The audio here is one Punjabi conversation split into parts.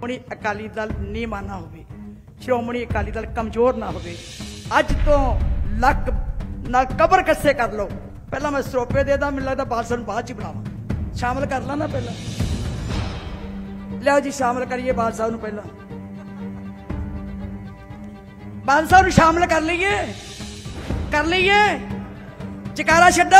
ਸ਼੍ਰੋਮਣੀ ਅਕਾਲੀ ਦਲ ਨੀਵਾਂ ਨਾ ਹੋਵੇ, ਸ਼੍ਰੋਮਣੀ ਅਕਾਲੀ ਦਲ ਕਮਜ਼ੋਰ ਨਾ ਹੋਵੇ। ਅੱਜ ਤੋਂ ਲੱਕ ਨਾਲ ਕਬਰ ਕੱਸੇ ਕਰ ਲਓ। ਪਹਿਲਾਂ ਮੈਂ ਸਰੋਪੇ ਦੇ ਦਾਂ, ਮੈਨੂੰ ਲੱਗਦਾ ਬਾਦਸ਼ਾਹ ਨੂੰ ਬਾਅਦ ਚ ਬਣਾਵਾਂ। ਸ਼ਾਮਲ ਕਰ ਲਾਂ ਨਾ ਪਹਿਲਾਂ, ਲਿਆਓ ਜੀ ਸ਼ਾਮਲ ਕਰੀਏ ਬਾਦਸ਼ਾਹ ਨੂੰ। ਪਹਿਲਾਂ ਬਾਦਸ਼ਾਹ ਨੂੰ ਸ਼ਾਮਲ ਕਰ ਲਈਏ, ਕਰ ਲਈਏ। ਜਕਾਰਾ ਛੱਡੋ।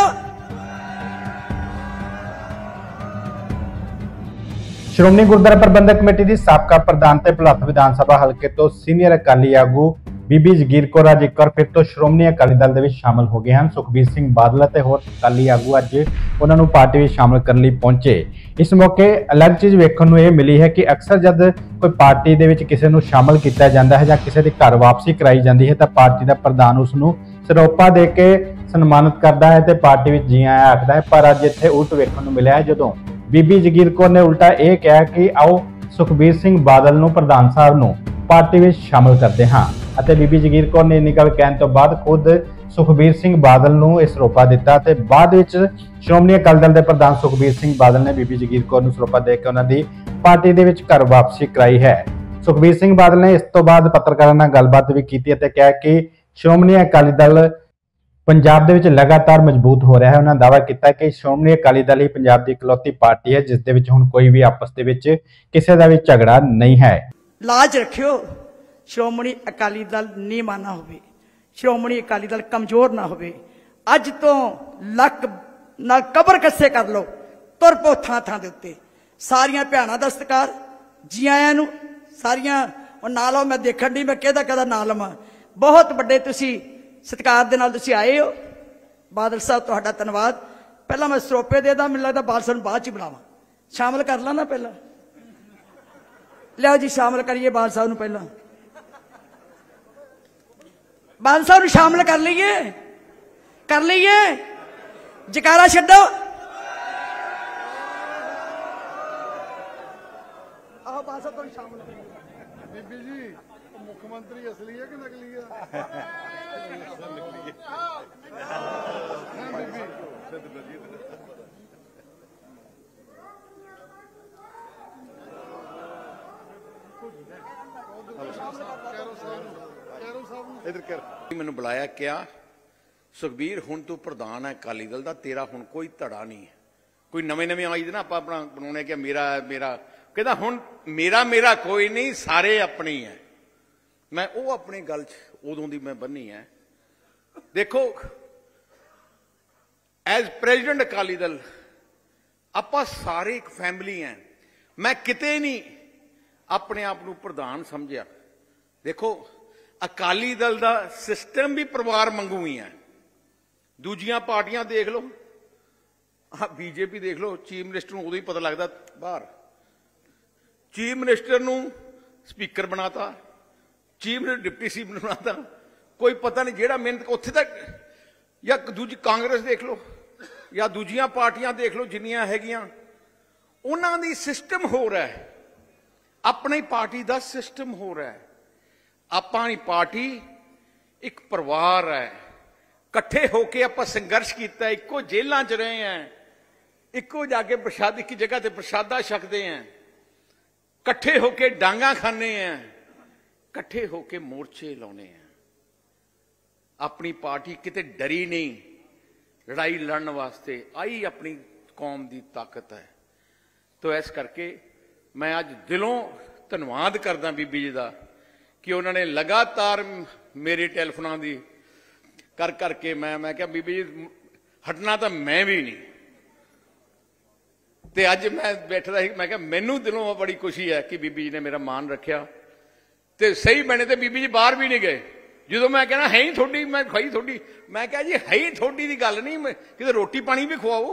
ਸ਼੍ਰੋਮਣੀ ਗੁਰਦੁਆਰਾ ਪ੍ਰਬੰਧਕ ਕਮੇਟੀ ਦੀ ਸਾਬਕਾ ਪ੍ਰਧਾਨ ਤੇ ਭੁਲੱਥ ਵਿਧਾਨ ਸਭਾ ਹਲਕੇ ਤੋਂ ਸੀਨੀਅਰ ਅਕਾਲੀ ਆਗੂ ਬੀਬੀ ਜਗੀਰ ਕੌਰ ਅੱਜ ਇੱਕ ਵਾਰ ਫਿਰ ਤੋਂ ਸ਼੍ਰੋਮਣੀ ਅਕਾਲੀ ਦਲ ਦੇ ਵਿੱਚ ਸ਼ਾਮਲ ਹੋ ਗਏ ਹਨ। ਸੁਖਬੀਰ ਸਿੰਘ ਬਾਦਲ ਅਤੇ ਹੋਰ ਅਕਾਲੀ ਆਗੂ ਅੱਜ ਉਹਨਾਂ ਨੂੰ ਪਾਰਟੀ ਵਿੱਚ ਸ਼ਾਮਲ ਕਰਨ ਲਈ ਪਹੁੰਚੇ। ਇਸ ਮੌਕੇ ਅਲੱਗ ਚੀਜ਼ ਵੇਖਣ ਨੂੰ ਇਹ ਮਿਲੀ ਹੈ ਕਿ ਅਕਸਰ ਜਦ ਕੋਈ ਪਾਰਟੀ ਦੇ ਵਿੱਚ ਕਿਸੇ ਨੂੰ ਸ਼ਾਮਲ ਕੀਤਾ ਜਾਂਦਾ ਹੈ ਜਾਂ ਕਿਸੇ ਦੇ ਘਰ ਵਾਪਸੀ ਕਰਾਈ ਜਾਂਦੀ ਹੈ ਤਾਂ ਪਾਰਟੀ ਦਾ ਪ੍ਰਧਾਨ ਉਸ ਨੂੰ ਸਰੋਪਾ ਦੇ ਕੇ ਸਨਮਾਨਿਤ ਕਰਦਾ ਹੈ ਤੇ ਪਾਰਟੀ ਵਿੱਚ ਜੀ ਆਇਆਂ ਆਖਦਾ ਹੈ। ਪਰ ਅੱਜ ਇੱਥੇ ਉਲਟ ਵੇਖਣ ਨੂੰ ਮਿਲਿਆ ਹੈ, ਜਦੋਂ ਬੀਬੀ ਜਗੀਰ ਕੌਰ ਨੇ ਉਲਟਾ ਇਹ ਕਿਹਾ ਕਿ ਆਓ ਸੁਖਬੀਰ ਸਿੰਘ ਬਾਦਲ ਨੂੰ ਪ੍ਰਧਾਨ ਸਾਹਿਬ ਨੂੰ ਪਾਰਟੀ ਵਿੱਚ ਸ਼ਾਮਲ ਕਰਦੇ ਹਾਂ। ਅਤੇ ਬੀਬੀ ਜਗੀਰ ਕੌਰ ਨੇ ਇੰਨੀ ਗੱਲ ਕਹਿਣ ਤੋਂ ਬਾਅਦ ਖੁਦ ਸੁਖਬੀਰ ਸਿੰਘ ਬਾਦਲ ਨੂੰ ਇਹ ਸਰੋਪਾ ਦਿੱਤਾ ਤੇ ਬਾਅਦ ਵਿੱਚ ਸ਼੍ਰੋਮਣੀ ਅਕਾਲੀ ਦਲ ਦੇ ਪ੍ਰਧਾਨ ਸੁਖਬੀਰ ਸਿੰਘ ਬਾਦਲ ਨੇ ਬੀਬੀ ਜਗੀਰ ਕੌਰ ਨੂੰ ਸਰੋਪਾ ਦੇ ਕੇ ਉਹਨਾਂ ਦੀ ਪਾਰਟੀ ਦੇ ਵਿੱਚ ਘਰ ਵਾਪਸੀ ਕਰਾਈ ਹੈ। ਸੁਖਬੀਰ ਸਿੰਘ ਬਾਦਲ ਨੇ ਇਸ ਤੋਂ ਬਾਅਦ ਪੱਤਰਕਾਰਾਂ ਨਾਲ ਗੱਲਬਾਤ ਵੀ ਕੀਤੀ ਅਤੇ ਕਿਹਾ ਕਿ ਸ਼੍ਰੋਮਣੀ ਅਕਾਲੀ ਦਲ ਪੰਜਾਬ ਦੇ ਵਿੱਚ ਲਗਾਤਾਰ ਮਜ਼ਬੂਤ ਹੋ ਰਿਹਾ ਹੈ। ਉਹਨਾਂ ਦਾਅਵਾ ਕੀਤਾ ਕਿ ਸ਼੍ਰੋਮਣੀ ਅਕਾਲੀ ਦਲ ਹੀ ਪੰਜਾਬ ਦੀ ਇਕਲੌਤੀ ਪਾਰਟੀ ਹੈ ਜਿਸ ਦੇ ਵਿੱਚ ਹੁਣ ਕੋਈ ਵੀ ਆਪਸ ਦੇ ਵਿੱਚ ਕਿਸੇ ਦਾ ਵੀ ਝਗੜਾ ਨਹੀਂ ਹੈ। ਲਾਜ ਰੱਖਿਓ, ਸ਼੍ਰੋਮਣੀ ਅਕਾਲੀ ਦਲ ਨੀਵਾਂ ਨਾ ਹੋਵੇ, ਸ਼੍ਰੋਮਣੀ ਅਕਾਲੀ ਦਲ ਕਮਜ਼ੋਰ ਨਾ ਹੋਵੇ। ਅੱਜ ਤੋਂ ਲੱਕ ਨਾਲ ਕਬਰ ਕੱਸੇ ਕਰ ਲਓ, ਤੁਰ ਪੋ ਥਾਂ ਥਾਂ ਦੇ ਉੱਤੇ। ਸਾਰੀਆਂ ਭੈਣਾਂ ਦਾ ਸਤਿਕਾਰ, ਜੀ ਆਇਆਂ ਨੂੰ ਸਾਰੀਆਂ। ਉਹ ਨਾਲ ਆਓ, ਮੈਂ ਦੇਖਣ ਦੀ ਮੈਂ ਕਿਹਦਾ ਨਾਂ ਲਵਾਂ। ਬਹੁਤ ਵੱਡੇ ਤੁਸੀਂ ਸਤਿਕਾਰ ਦੇ ਨਾਲ ਤੁਸੀਂ ਆਏ ਹੋ। ਬਾਦਲ ਸਾਹਿਬ ਤੁਹਾਡਾ ਧੰਨਵਾਦ। ਪਹਿਲਾਂ ਮੈਂ ਸਰੋਪੇ ਦੇ ਦਾਂ, ਮੈਨੂੰ ਲੱਗਦਾ ਬਾਦਸ਼ਾਹ ਨੂੰ ਬਾਅਦ ਚ ਬਣਾਵਾਂ। ਸ਼ਾਮਲ ਕਰ ਲਾਂ ਨਾ ਪਹਿਲਾਂ, ਲਿਆਓ ਜੀ ਸ਼ਾਮਲ ਕਰੀਏ ਬਾਦਸ਼ਾਹ ਨੂੰ। ਪਹਿਲਾਂ ਬਾਦਸ਼ਾਹ ਨੂੰ ਸ਼ਾਮਲ ਕਰ ਲਈਏ, ਕਰ ਲਈਏ। ਜਕਾਰਾ ਛੱਡੋ। ਆਹ ਬਾਦਸ਼ਾਹ ਤੁਹਾਨੂੰ ਸ਼ਾਮਲ ਬੀਬੀ ਜੀ, ਮੁੱਖ ਮੰਤਰੀ ਅਸਲੀ ਹੈ ਕਿ ਨਕਲੀ ਹੈ? ਮੈਨੂੰ ਬੁਲਾਇਆ, ਕਿਹਾ ਸੁਖਬੀਰ ਹੁਣ ਤੂੰ ਪ੍ਰਧਾਨ ਹੈ ਅਕਾਲੀ ਦਲ ਦਾ, ਤੇਰਾ ਹੁਣ ਕੋਈ ਧੜਾ ਨਹੀਂ ਹੈ। ਕੋਈ ਨਵੇਂ ਆਈ ਦੇ ਨਾ ਆਪਾਂ ਆਪਣਾ ਬਣਾਉਣੇ ਕਿ ਮੇਰਾ ਕਹਿੰਦਾ ਹੁਣ ਮੇਰਾ ਕੋਈ ਨਹੀਂ, ਸਾਰੇ ਆਪਣੇ ਹੀ ਹੈ। ਮੈਂ ਉਹ ਆਪਣੀ ਗੱਲ 'ਚ ਉਦੋਂ ਦੀ ਮੈਂ ਬੰਨੀ ਹੈ। ਦੇਖੋ, ਐਜ਼ ਪ੍ਰੈਜ਼ੀਡੈਂਟ ਅਕਾਲੀ ਦਲ ਆਪਾਂ ਸਾਰੇ ਇੱਕ ਫੈਮਿਲੀ ਹੈ। ਮੈਂ ਕਿਤੇ ਨਹੀਂ ਆਪਣੇ ਆਪ ਨੂੰ ਪ੍ਰਧਾਨ ਸਮਝਿਆ। ਦੇਖੋ, ਅਕਾਲੀ ਦਲ ਦਾ ਸਿਸਟਮ ਵੀ ਪਰਿਵਾਰ ਵਾਂਗੂ ਹੀ ਹੈ। ਦੂਜੀਆਂ ਪਾਰਟੀਆਂ ਦੇਖ ਲਓ, ਆਹ ਬੀਜੇਪੀ ਦੇਖ ਲਓ, ਚੀਫ ਮਿਨਿਸਟਰ ਨੂੰ ਉਦੋਂ ਹੀ ਪਤਾ ਲੱਗਦਾ ਬਾਹਰ। ਚੀਫ ਮਿਨਿਸਟਰ ਨੂੰ ਸਪੀਕਰ ਬਣਾਤਾ, ਚੀਫ ਮਿਨਿਸਟਰ ਡਿਪਟੀ ਸੀਐਮ ਬਣਾਤਾ, ਕੋਈ ਪਤਾ ਨਹੀਂ। ਜਿਹੜਾ ਮਿਹਨਤ ਉੱਥੇ ਤੱਕ, ਜਾਂ ਦੂਜੀ ਕਾਂਗਰਸ ਦੇਖ ਲਓ ਜਾਂ ਦੂਜੀਆਂ ਪਾਰਟੀਆਂ ਦੇਖ ਲਓ ਜਿੰਨੀਆਂ ਹੈਗੀਆਂ, ਉਹਨਾਂ ਦੀ ਸਿਸਟਮ ਹੋ ਰਿਹਾ ਹੈ। ਆਪਣੀ ਪਾਰਟੀ ਦਾ ਸਿਸਟਮ ਹੋ ਰਿਹਾ ਹੈ। ਆਪਾਂ ਦੀ ਪਾਰਟੀ ਇੱਕ ਪਰਿਵਾਰ ਹੈ। ਇਕੱਠੇ ਹੋ ਕੇ ਆਪਾਂ ਸੰਘਰਸ਼ ਕੀਤਾ, ਇੱਕੋ ਜੇਲ੍ਹਾਂ 'ਚ ਰਹੇ ਹਾਂ, ਇੱਕੋ ਜਾ ਕੇ ਪ੍ਰਸ਼ਾਦ ਇੱਕ ਜਗ੍ਹਾ ਤੇ ਪ੍ਰਸ਼ਾਦਾ ਛਕਦੇ ਹਾਂ, ਇਕੱਠੇ ਹੋ ਕੇ ਡਾਂਗਾ ਖਾਂਦੇ ਹਾਂ, ਇਕੱਠੇ ਹੋ ਕੇ ਮੋਰਚੇ ਲਾਉਣੇ ਆ। ਆਪਣੀ ਪਾਰਟੀ ਕਿਤੇ ਡਰੀ ਨਹੀਂ ਲੜਾਈ ਲੜਨ ਵਾਸਤੇ, ਆਈ ਆਪਣੀ ਕੌਮ ਦੀ ਤਾਕਤ ਹੈ। ਤੋ ਇਸ ਕਰਕੇ ਮੈਂ ਅੱਜ ਦਿਲੋਂ ਧੰਨਵਾਦ ਕਰਦਾ ਬੀਬੀ ਜੀ ਦਾ ਕਿ ਉਹਨਾਂ ਨੇ ਲਗਾਤਾਰ ਮੇਰੇ ਟੈਲੀਫੋਨਾਂ ਦੀ ਕਰਕੇ ਮੈਂ ਕਿਹਾ ਬੀਬੀ ਜੀ ਹਟਣਾ ਤਾਂ ਮੈਂ ਵੀ ਨਹੀਂ। ਤੇ ਅੱਜ ਮੈਂ ਬੈਠਦਾ ਸੀ, ਮੈਂ ਕਿਹਾ ਮੈਨੂੰ ਦਿਲੋਂ ਬੜੀ ਖੁਸ਼ੀ ਹੈ ਕਿ ਬੀਬੀ ਜੀ ਨੇ ਮੇਰਾ ਮਾਣ ਰੱਖਿਆ। ਤੇ ਸਹੀ ਬਣੇ ਤੇ ਬੀਬੀ ਜੀ ਬਾਹਰ ਵੀ ਨਹੀਂ ਗਏ। ਜਦੋਂ ਮੈਂ ਕਹਿਣਾ ਹੈ ਹੀ ਤੁਹਾਡੀ, ਮੈਂ ਖਾਈ ਤੁਹਾਡੀ, ਮੈਂ ਕਿਹਾ ਜੀ ਹੈ ਹੀ ਤੁਹਾਡੀ ਦੀ ਗੱਲ ਨਹੀਂ, ਕਿਤੇ ਰੋਟੀ ਪਾਣੀ ਵੀ ਖਵਾਓ।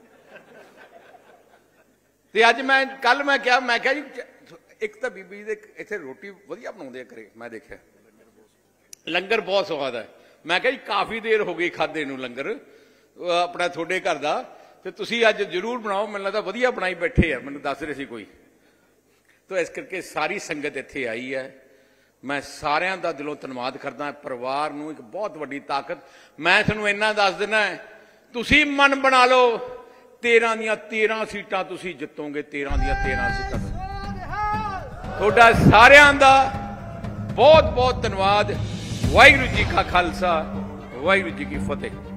ਤੇ ਅੱਜ ਮੈਂ ਕੱਲ ਮੈਂ ਕਿਹਾ ਜੀ ਇੱਕ ਤਾਂ ਬੀਬੀ ਦੇ ਇੱਥੇ ਰੋਟੀ ਵਧੀਆ ਬਣਾਉਂਦੇ ਆ ਘਰੇ, ਮੈਂ ਦੇਖਿਆ ਲੰਗਰ ਬਹੁਤ ਸਵਾਦ ਹੈ। ਮੈਂ ਕਿਹਾ ਜੀ ਕਾਫੀ ਦੇਰ ਹੋ ਗਈ ਖਾਦੇ ਨੂੰ ਲੰਗਰ ਆਪਣਾ ਤੁਹਾਡੇ ਘਰ ਦਾ, ਤੇ ਤੁਸੀਂ ਅੱਜ ਜ਼ਰੂਰ ਬਣਾਓ। ਮੈਨੂੰ ਲੱਗਦਾ ਵਧੀਆ ਬਣਾਈ ਬੈਠੇ ਆ, ਮੈਨੂੰ ਦੱਸ ਰਹੇ ਸੀ ਕੋਈ। ਤਾਂ ਇਸ ਕਰਕੇ ਸਾਰੀ ਸੰਗਤ ਇੱਥੇ ਆਈ ਹੈ। ਮੈਂ ਸਾਰਿਆਂ ਦਾ ਦਿਲੋਂ ਧੰਨਵਾਦ ਕਰਦਾ। ਪਰਿਵਾਰ ਨੂੰ ਇੱਕ ਬਹੁਤ ਵੱਡੀ ਤਾਕਤ। ਮੈਂ ਤੁਹਾਨੂੰ ਇੰਨਾ ਦੱਸ ਦਿੰਦਾ, ਤੁਸੀਂ ਮਨ ਬਣਾ ਲਓ 13 ਦੀਆਂ 13 ਸੀਟਾਂ ਤੁਸੀਂ ਜਿੱਤੋਗੇ, 13 ਦੀਆਂ 13 ਸੀਟਾਂ। ਤੁਹਾਡਾ ਸਾਰਿਆਂ ਦਾ ਬਹੁਤ ਬਹੁਤ ਧੰਨਵਾਦ। ਵਾਹਿਗੁਰੂ ਜੀ ਕਾ ਖਾਲਸਾ, ਵਾਹਿਗੁਰੂ ਜੀ ਕੀ ਫਤਿਹ।